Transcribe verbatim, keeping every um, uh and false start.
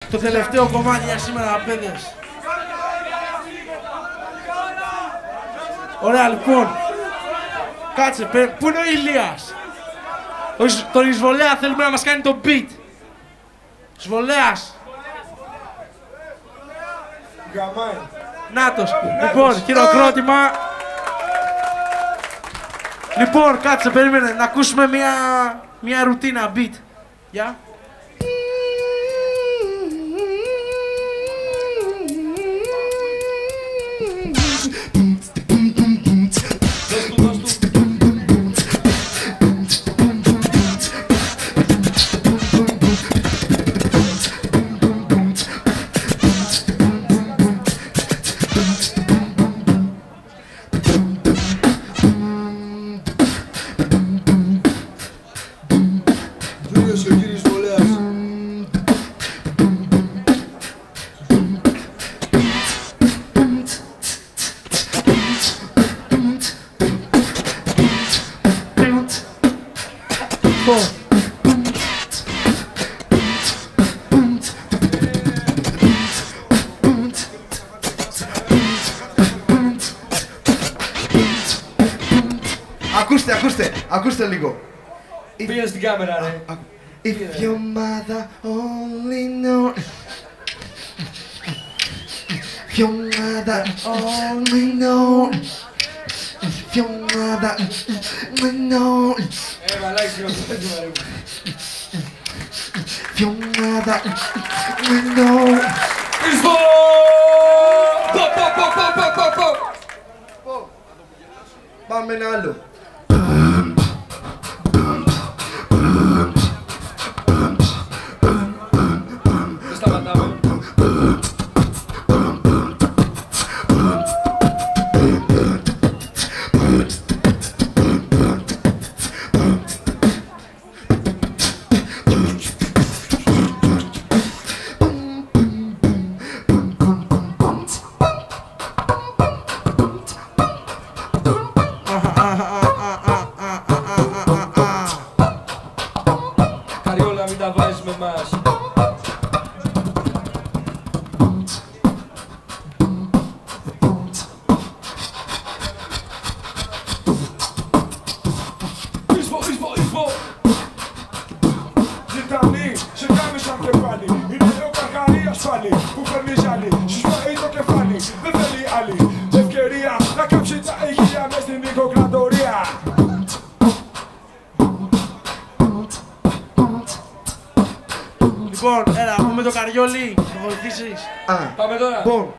Το τελευταίο κομμάτι για σήμερα, παιδες. Ωραία, λοιπόν. Κάτσε, πού είναι ο Ηλίας? Τον Εισβολέα θέλουμε να μας κάνει το beat. Εισβολέας. Νάτος. Λοιπόν, χειροκρότημα. Λοιπόν, κάτσε, περίμενε να ακούσουμε μια, μια ρουτίνα beat. Γεια. Ακούστε, ακούστε, ακούστε λίγο. Πήγαινε στην κάμερα, ρε. If your mother only knew. If your mother only knew. If your mother only knew. Ε, μαλάκι, ρε. If your mother only knew. Εισβολ! Πο, πο, πο, πο, πο, πο, πο. Πάμε ένα άλλο. Δεν σταματάμε. Καριόλα, μην τα βάζεις με εμάς. Εισβολ, εισβολ, εισβολ. Ζητάνει, σε κάνει σαν κεφάλι. Είναι ο Καρκαρίας πάλι που φέρνει ζάλι. Σου σπάει το κεφάλι, δεν θέλει άλλη ευκαιρία να κάψει τα ηχεία μες στην οικοκρατορία. Λοιπόν, έλα, πούμε το Καριόλι, θα βοηθήσεις. Πάμε τώρα. Λοιπόν,